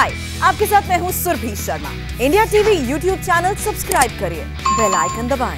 हाय, आपके साथ मैं हूं Surbhi Sharma. India TV YouTube channel subscribe करिए, बेल आइकन दबाएं।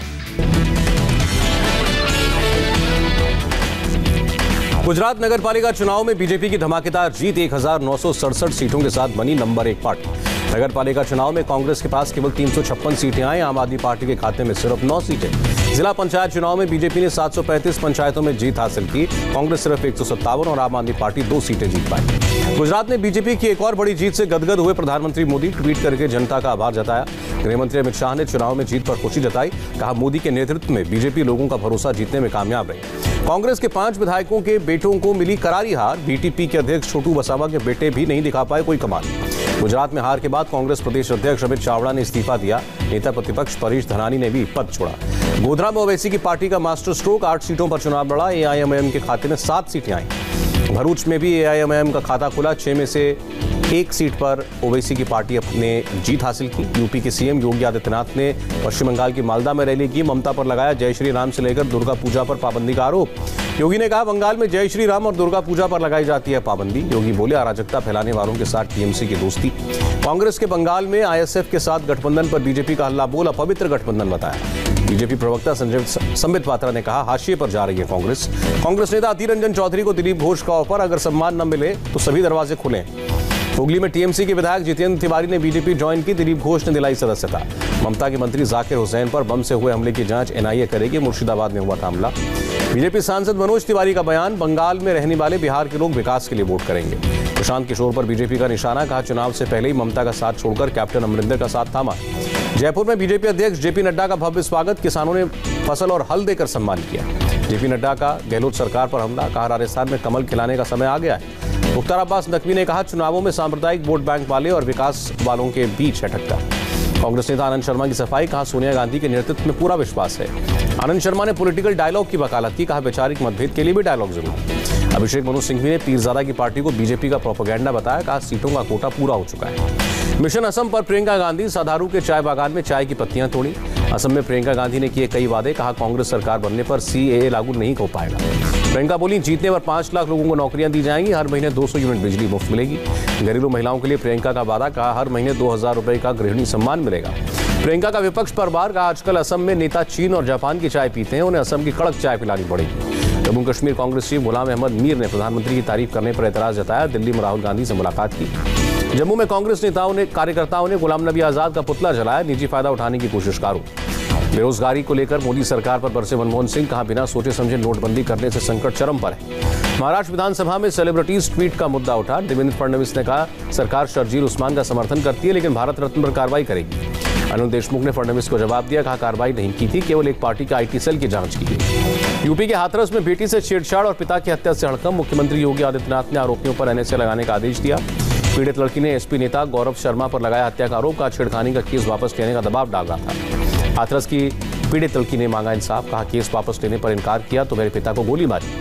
गुजरात नगर पालिका चुनाव में बीजेपी की धमाकेदार जीत 1967 सीटों के साथ बनी नंबर 1 पार्टी। नगर पालिका चुनाव में कांग्रेस के पास केवल 356 सीटें आई, आम आदमी पार्टी के खाते में सिर्फ 9 सीटें। जिला पंचायत चुनाव में बीजेपी ने 735 पंचायतों में जीत हासिल की, कांग्रेस सिर्फ 157 और आम आदमी पार्टी 2 सीटें जीत पाई। गुजरात में बीजेपी की एक और बड़ी जीत से गदगद हुए प्रधानमंत्री मोदी, ट्वीट करके जनता का आभार जताया। गृहमंत्री अमित शाह ने चुनाव में जीत पर खुशी जताई, कहा मोदी के नेतृत्व में बीजेपी लोगों का भरोसा जीतने में कामयाब रही। कांग्रेस के 5 विधायकों के बेटों को मिली करारी हार, बीटीपी के अध्यक्ष छोटू वसावा के बेटे भी नहीं दिखा पाए कोई कमाल। गुजरात में हार के बाद कांग्रेस प्रदेश अध्यक्ष अमित चावड़ा ने इस्तीफा दिया, नेता प्रतिपक्ष परेश धनानी ने भी पद छोड़ा। गोधरा में ओवैसी की पार्टी का मास्टर स्ट्रोक, 8 सीटों पर चुनाव लड़ा, एआईएमआईएम के खाते में 7 सीटें आई। भरूच में भी एआईएमआईएम का खाता खुला, 6 में से 1 सीट पर ओवैसी की पार्टी अपने जीत हासिल की। यूपी के सीएम योगी आदित्यनाथ ने पश्चिम बंगाल की मालदा में रैली की, ममता पर लगाया जय श्री राम से लेकर दुर्गा पूजा पर पाबंदी का आरोप। योगी ने कहा बंगाल में जय श्री राम और दुर्गा पूजा पर लगाई जाती है पाबंदी। योगी बोले अराजकता फैलाने वालों के साथ टीएमसी की दोस्ती। कांग्रेस के बंगाल में आईएसएफ के साथ गठबंधन पर बीजेपी का हल्ला बोल अपवित्र गठबंधन बताया। बीजेपी प्रवक्ता संबित पात्रा ने कहा हाशिए पर जा रही है कांग्रेस। कांग्रेस नेता अधीर रंजन चौधरी को दिलीप घोष का ऑफर, अगर सम्मान न मिले तो सभी दरवाजे खुले। हुगली में टीएमसी के विधायक जितेंद्र तिवारी ने बीजेपी ज्वाइन की, दिलीप घोष ने दिलाई सदस्यता। ममता के मंत्री जाकिर हुसैन पर बम से हुए हमले की जांच एनआईए करेगी, मुर्शिदाबाद में हुआ था हमला। बीजेपी सांसद मनोज तिवारी का बयान, बंगाल में रहने वाले बिहार के लोग विकास के लिए वोट करेंगे। प्रशांत किशोर पर बीजेपी का निशाना, कहा चुनाव से पहले ही ममता का साथ छोड़कर कैप्टन अमरिंदर का साथ थामा। जयपुर में बीजेपी अध्यक्ष जेपी नड्डा का भव्य स्वागत, किसानों ने फसल और हल देकर सम्मान किया। जेपी नड्डा का गहलोत सरकार पर हमला, कहा राजस्थान में कमल खिलाने का समय आ गया है। मुख्तार अब्बास नकवी ने कहा चुनावों में सांप्रदायिक वोट बैंक वाले और विकास वालों के बीच है टक्कर। कांग्रेस नेता आनंद शर्मा की सफाई, कहा सोनिया गांधी के नेतृत्व में पूरा विश्वास है। आनंद शर्मा ने पॉलिटिकल डायलॉग की वकालत की, कहा वैचारिक मतभेद के लिए भी डायलॉग जरूर। अभिषेक मनु सिंघवी ने पीरजादा की पार्टी को बीजेपी का प्रोपेगेंडा बताया, कहा सीटों का कोटा पूरा हो चुका है। मिशन असम पर प्रियंका गांधी, साधारू के चाय बागान में चाय की पत्तियां तोड़ी। असम में प्रियंका गांधी ने किए कई वादे, कहा कांग्रेस सरकार बनने पर सीएए लागू नहीं हो पाएगा। प्रियंका बोली जीतने पर 5 लाख लोगों को नौकरियां दी जाएंगी, हर महीने 200 यूनिट बिजली मुफ्त मिलेगी। घरेलू महिलाओं के लिए प्रियंका का वादा, कहा हर महीने 2000 रुपए का गृहिणी सम्मान मिलेगा। प्रियंका का विपक्ष पर वार, कहा आजकल असम में नेता चीन और जापान की चाय पीते हैं, उन्हें असम की कड़क चाय पिलानी पड़ेगी। जम्मू कश्मीर कांग्रेस चीफ गुलाम अहमद मीर ने प्रधानमंत्री की तारीफ करने पर एतराज जताया, दिल्ली में राहुल गांधी से मुलाकात की। जम्मू में कांग्रेस कार्यकर्ताओं ने गुलाम नबी आजाद का पुतला जलाया, निजी फायदा उठाने की कोशिश का आरोप। बेरोजगारी को लेकर मोदी सरकार पर बरसे मनमोहन सिंह, कहा बिना सोचे समझे नोटबंदी करने से संकट चरम पर है। महाराष्ट्र विधानसभा में सेलिब्रिटीज ट्वीट का मुद्दा उठा, देवेंद्र फडणवीस ने कहा सरकार शर्जील उस्मान का समर्थन करती है लेकिन भारत रत्न पर कार्रवाई करेगी। अनिल देशमुख ने फडणवीस को जवाब दिया, कहा कार्रवाई नहीं की थी, केवल एक पार्टी का आईटी सेल की जांच की गई। यूपी के हाथरस में बेटी से छेड़छाड़ और पिता की हत्या से हड़कंप, मुख्यमंत्री योगी आदित्यनाथ ने आरोपियों पर एनएसए लगाने का आदेश दिया। पीड़ित लड़की ने एसपी नेता गौरव शर्मा पर लगाया हत्या का आरोप, कहा छेड़खानी का केस वापस लेने का दबाव डाल रहा था। हाथरस की पीड़ित लड़की ने मांगा इंसाफ, कहा केस वापस लेने पर इनकार किया तो मेरे पिता को गोली मारी।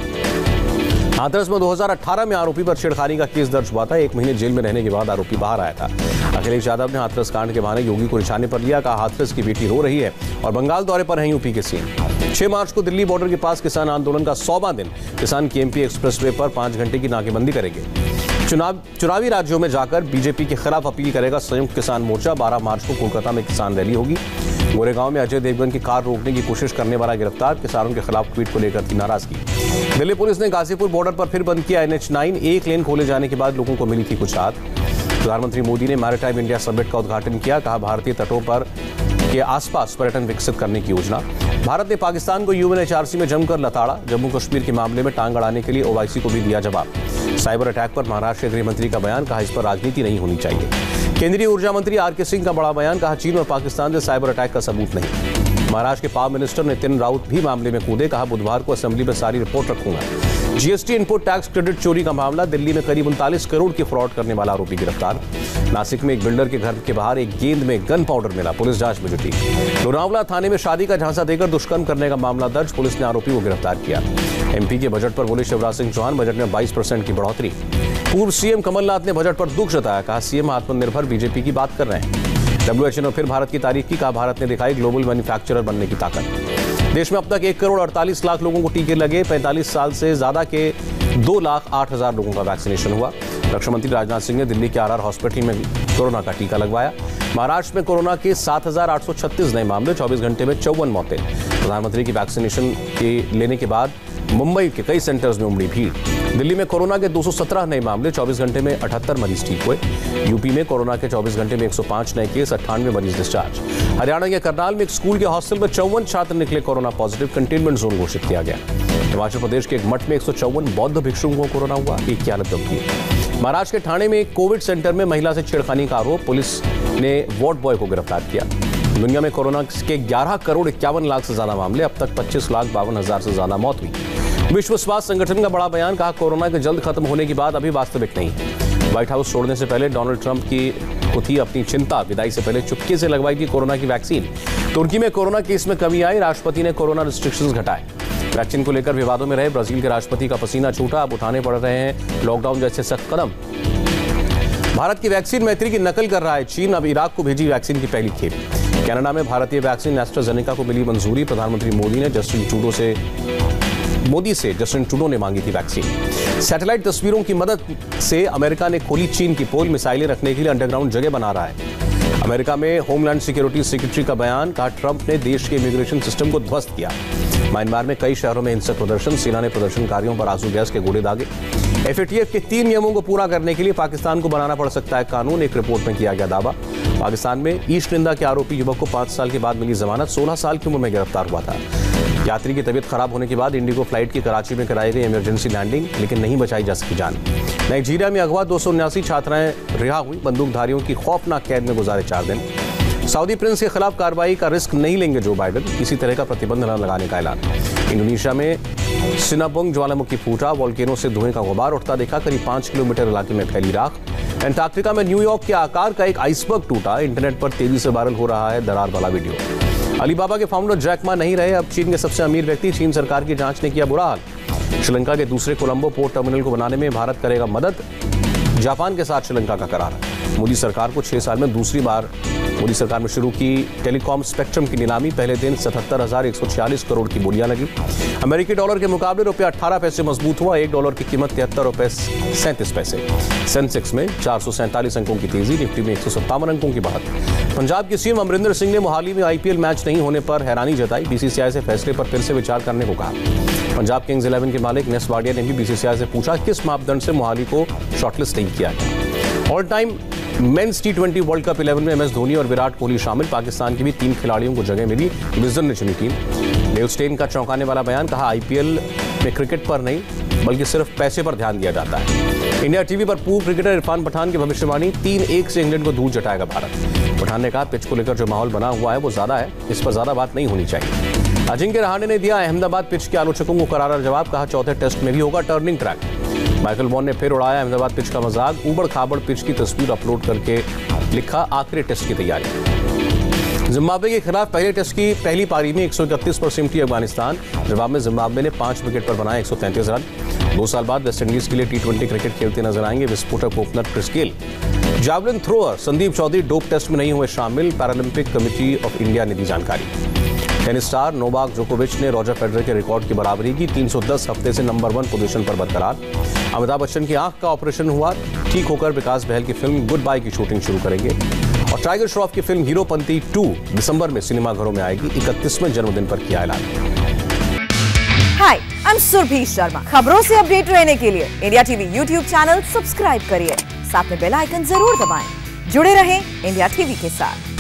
हाथरस में 2018 में आरोपी पर छेड़खानी का केस दर्ज हुआ था, 1 महीने जेल में रहने के बाद आरोपी बाहर आया था। अखिलेश यादव ने हाथरस कांड के बहाने योगी को निशाने पर लिया, कहा हाथरस की बेटी रो रही है और बंगाल दौरे पर हैं यूपी के सीएम। 6 मार्च को दिल्ली बॉर्डर के पास किसान आंदोलन का 100वां दिन, किसान केएमपी एक्सप्रेसवे पर 5 घंटे की नाकेबंदी करेंगे। चुनावी राज्यों में जाकर बीजेपी के खिलाफ अपील करेगा संयुक्त किसान मोर्चा, 12 मार्च को कोलकाता में किसान रैली होगी। गोरेगांव में अजय देवगन की कार रोकने की कोशिश करने वाला गिरफ्तार, किसानों के खिलाफ ट्वीट को लेकर थी नाराजगी। दिल्ली पुलिस ने गाजीपुर बॉर्डर पर फिर बंद किया NH9, 1 लेन खोले जाने के बाद लोगों को मिली थी कुछ राहत। प्रधानमंत्री मोदी ने मैरीटाइम इंडिया समिट का उद्घाटन किया, कहा भारतीय तटों पर के आसपास पर्यटन विकसित करने की योजना। भारत ने पाकिस्तान को UNHRC में जमकर लताड़ा, जम्मू कश्मीर के मामले में टांग अड़ाने के लिए ओवैसी को भी दिया जवाब। साइबर अटैक पर महाराष्ट्र के गृह मंत्री का बयान, कहा इस पर राजनीति नहीं होनी चाहिए। केंद्रीय ऊर्जा मंत्री RK सिंह का बड़ा बयान, कहा चीन और पाकिस्तान से साइबर अटैक का सबूत नहीं। महाराष्ट्र के पावर मिनिस्टर नितिन राउत भी मामले में कूदे, कहा बुधवार को असेंबली में सारी रिपोर्ट रखूंगा। जीएसटी इनपुट टैक्स क्रेडिट चोरी का मामला, दिल्ली में करीब 39 करोड़ की फ्रॉड करने वाला आरोपी गिरफ्तार। नासिक में एक बिल्डर के घर के बाहर एक गेंद में गन पाउडर मिला, पुलिस जांच में जुटी। लोनावला थाने में शादी का झांसा देकर दुष्कर्म करने का मामला दर्ज, पुलिस ने आरोपी को गिरफ्तार किया। एमपी के बजट पर बोले शिवराज सिंह चौहान, बजट में 22% की बढ़ोतरी। पूर्व सीएम कमलनाथ ने बजट पर दुख जताया, कहा सीएम आत्मनिर्भर बीजेपी की बात कर रहे हैं। WHO ने फिर भारत की तारीफ की, कहा भारत ने दिखाई ग्लोबल मैन्युफैक्चरर बनने की ताकत। देश में अब तक 1 करोड़ 48 लाख लोगों को टीके लगे, 45 साल से ज्यादा के 2,08,000 लोगों का वैक्सीनेशन हुआ। रक्षा मंत्री राजनाथ सिंह ने दिल्ली के आरआर हॉस्पिटल में कोरोना का टीका लगवाया। महाराष्ट्र में कोरोना के 7,836 नए मामले, 24 घंटे में 54 मौतें। प्रधानमंत्री की वैक्सीनेशन लेने के बाद मुंबई के कई सेंटर्स में उमड़ी भीड़। दिल्ली में कोरोना के 217 नए मामले, 24 घंटे में 78 मरीज ठीक हुए। यूपी में कोरोना के 24 घंटे में 105 नए केस, 98 मरीज डिस्चार्ज। हरियाणा के करनाल में एक स्कूल के हॉस्टल में 54 छात्र निकले कोरोना पॉजिटिव, कंटेनमेंट जोन घोषित किया गया। हिमाचल प्रदेश के एक मठ में 154 बौद्ध भिक्षुओं को कोरोना हुआ, एक की हालत गंभीर। महाराष्ट्र के ठाणे में एक कोविड सेंटर में महिला से छेड़खानी का आरोप, पुलिस ने वार्ड बॉय को गिरफ्तार किया। दुनिया में कोरोना के 11 करोड़ 51 लाख से ज्यादा मामले, अब तक 25,52,000 से ज्यादा मौत हुई। विश्व स्वास्थ्य संगठन का बड़ा बयान, कहा कोरोना के जल्द खत्म होने की बात अभी वास्तविक नहीं। व्हाइट हाउस छोड़ने से पहले डोनाल्ड ट्रंप को थी अपनी चिंता, विदाई से पहले चुपके से लगवाई थी कोरोना की वैक्सीन। तुर्की में कोरोना केस में कमी आई, राष्ट्रपति ने कोरोना रिस्ट्रिक्शंस घटाए। वैक्सीन को लेकर विवादों में रहे ब्राजील के राष्ट्रपति का पसीना छूटा, अब उठाने पड़ रहे हैं लॉकडाउन जैसे सख्त कदम। भारत की वैक्सीन मैत्री की नकल कर रहा है चीन, अब इराक को भेजी वैक्सीन की पहली खेप। कनाडा में भारतीय वैक्सीन एस्ट्राजेनेका को मिली मंजूरी, प्रधानमंत्री मोदी से जस्टिन ट्रूडो ने मांगी थी वैक्सीन। सैटेलाइट तस्वीरों की मदद से अमेरिका ने खोली चीन की पोल, मिसाइलें रखने के लिए अंडरग्राउंड जगह बना रहा है। अमेरिका में होमलैंड सिक्योरिटी सेक्रेटरी का बयान, कहा ट्रंप ने देश के इमिग्रेशन सिस्टम को ध्वस्त किया। म्यांमार में कई शहरों में हिंसक प्रदर्शन, सेना ने प्रदर्शनकारियों पर आंसू गैस के गोले दागे। FATF के 3 नियमों को पूरा करने के लिए पाकिस्तान को बनाना पड़ सकता है कानून, एक रिपोर्ट में किया गया दावा। पाकिस्तान में ईस्ट निंदा के आरोपी युवक को 5 साल के बाद मिली जमानत, 16 साल की उम्र में गिरफ्तार हुआ था। यात्री की तबीयत खराब होने के बाद इंडिगो फ्लाइट की कराची में कराई गई इमरजेंसी लैंडिंग, लेकिन नहीं बचाई जा सकी जान। नाइजीरिया में अगवा 279 छात्राएं रिहा हुई, बंदूकधारियों की खौफनाक कैद में गुजारे 4 दिन। सऊदी प्रिंस के खिलाफ कार्रवाई का रिस्क नहीं लेंगे जो बाइडेन, किसी तरह का प्रतिबंध न लगाने का ऐलान। इंडोनेशिया में सिनाबोंग ज्वालामुखी फूटा, वोल्केनो से धुएं का गुबार उठता देखा, करीब 5 किलोमीटर इलाके में फैली राख। एंटार्क्टिका में न्यूयॉर्क के आकार का एक आइसबर्ग टूटा, इंटरनेट पर तेजी से वायरल हो रहा है दरार वाला वीडियो। अलीबाबा के फाउंडर जैक मा नहीं रहे अब चीन के सबसे अमीर व्यक्ति, चीन सरकार की जांच ने किया बुरा हाल। श्रीलंका के दूसरे कोलंबो पोर्ट टर्मिनल को बनाने में भारत करेगा मदद, जापान के साथ श्रीलंका का करार। मोदी सरकार को 6 साल में दूसरी बार मोदी सरकार में शुरू की टेलीकॉम स्पेक्ट्रम की नीलामी, पहले दिन 77,146 करोड़ की बोलियां लगी। अमेरिकी डॉलर के मुकाबले रुपया 18 पैसे मजबूत हुआ, $1 की कीमत 73 रुपए 37 पैसे। सेंसेक्स में 447 अंकों की तेजी, निफ्टी में 157 अंकों की बढ़त। पंजाब के सीएम अमरिंदर सिंह ने मोहाली में IPL मैच नहीं होने पर हैरानी जताई, BCCI से फैसले पर फिर से विचार करने को कहा। पंजाब किंग्स 11 के मालिक नेस वाडिया ने भी BCCI से पूछा किस मापदंड से मोहाली को शॉर्टलिस्ट नहीं किया गया। All time men's T20 world cup 11 में MS धोनी और विराट कोहली शामिल, पाकिस्तान की भी 3 खिलाड़ियों को जगह मिली, विजन ने चुनी टीम। डेव स्टेन का चौंकाने वाला बयान, कहा IPL में क्रिकेट पर नहीं बल्कि सिर्फ पैसे पर ध्यान दिया जाता है। इंडिया टीवी पर पूर्व क्रिकेटर इरफान पठान की भविष्यवाणी, 3-1 से इंग्लैंड को धूल चटाएगा भारत। पठान ने कहा पिच को लेकर जो माहौल बना हुआ है वो ज्यादा है, इस पर ज्यादा बात नहीं होनी चाहिए। अजिंक्य रहाणे ने दिया अहमदाबाद पिच के आलोचकों को करारा जवाब, कहा चौथे टेस्ट में भी होगा टर्निंग ट्रैक। माइकल वॉन ने फिर उड़ाया अहमदाबाद पिच का मजाक, उबड़ खाबड़ पिच की तस्वीर अपलोड करके लिखा आखिरी टेस्ट की तैयारी। जिम्बाब्वे के खिलाफ पहले टेस्ट की पहली पारी में 131 पर सिमटी अफगानिस्तान, जवाब में जिम्बाब्वे ने 5 विकेट पर बनाए 133 रन। 2 साल बाद वेस्टइंडीज के लिए T20 क्रिकेट खेलते नजर आएंगे विस्फोटक opener Chris Gayle. Javelin thrower Sandeep Chaudhary dope test में नहीं हुए शामिल, पैरालंपिक कमेटी ऑफ इंडिया ने दी जानकारी। टेनिस स्टार नोवाक जोकोविच ने रॉजर फेडरर के रिकॉर्ड की बराबरी की, 310 हफ्ते से नंबर 1 पोजीशन पर बरकरार। अमिताभ बच्चन की आंख का ऑपरेशन हुआ, ठीक होकर विकास बहल की फिल्म गुड बाय की शूटिंग शुरू करेंगे। और टाइगर श्रॉफ की फिल्म हीरोपंती 2 दिसंबर में सिनेमाघरों में आएगी, 31वें जन्मदिन पर किया ऐलान। Hi, I am Surbhi Sharma. खबरों से अपडेट रहने के लिए India TV YouTube channel subscribe करिए, साथ में बेल आइकन जरूर दबाएं। जुड़े रहें इंडिया टीवी के साथ।